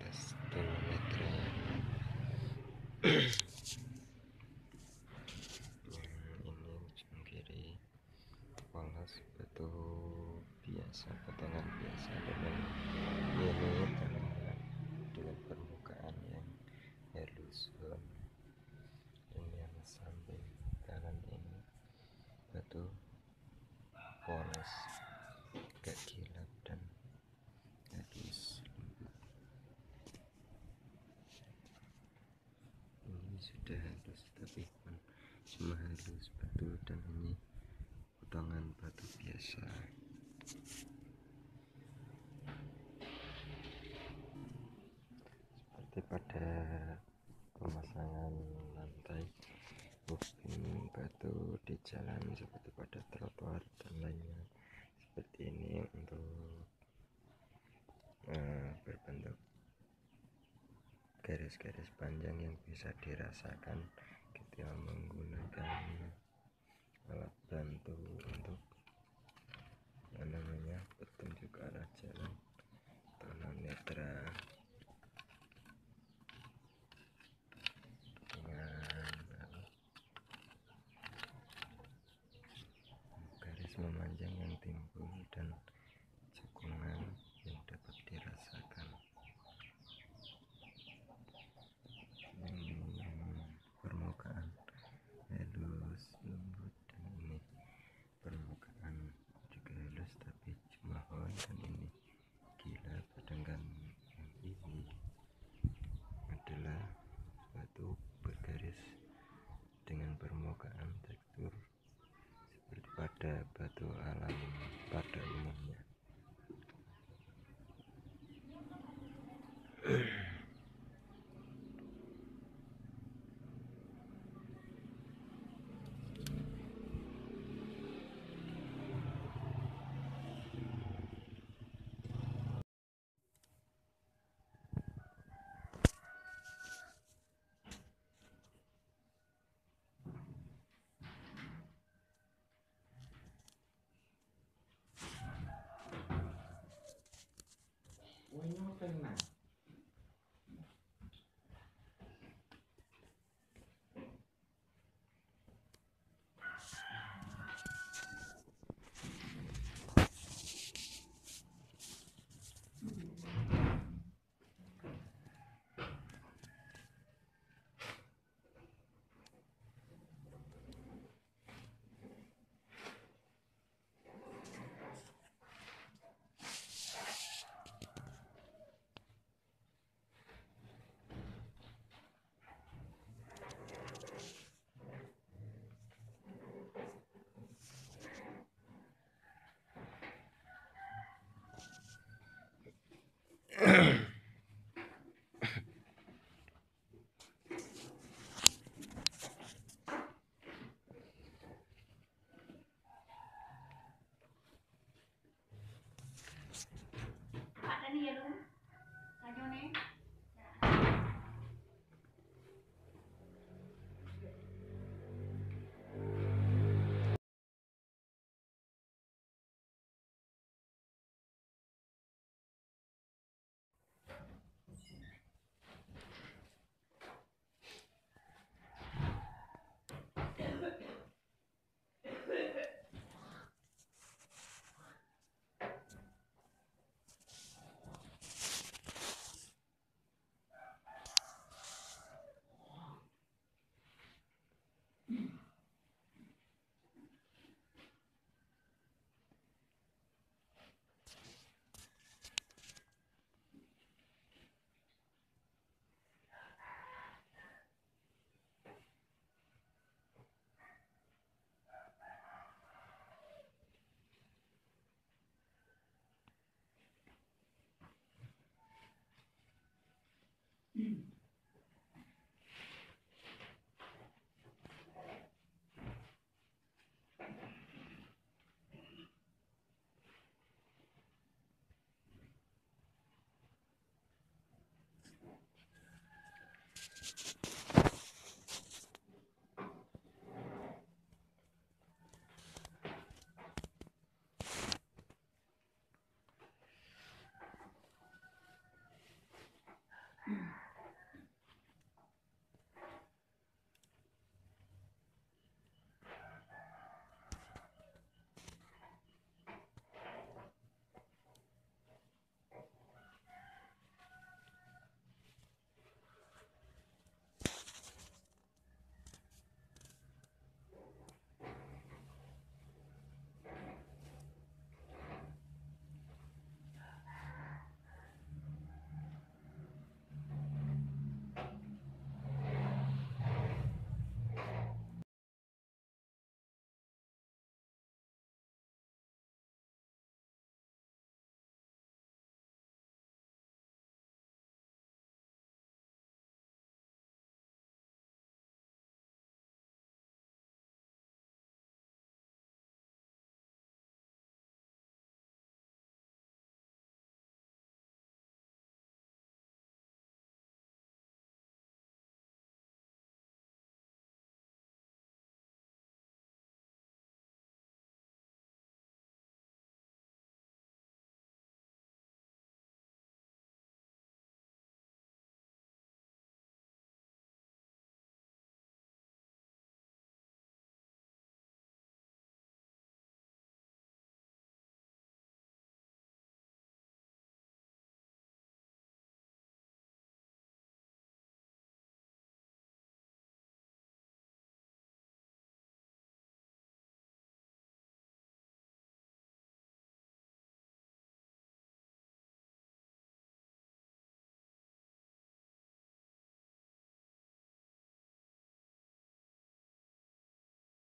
poles tunanetra yang ini ujung kiri poles batu biasa, potongan biasa dengan ini dengan permukaan yang halus. Ini yang samping kanan ini batu poles agak kilap dan halus lembut. Ini sudah halus tapi cuma halus batu, dan ini potongan batu biasa. Seperti pada pemasangan lantai moving batu di jalan, seperti pada trotoar dan lainnya. Seperti ini untuk berbentuk garis-garis panjang yang bisa dirasakan ketika menggunakan alat bantu untuk petunjuk arah jalan tunanetra dengan garis memanjang yang timbul dan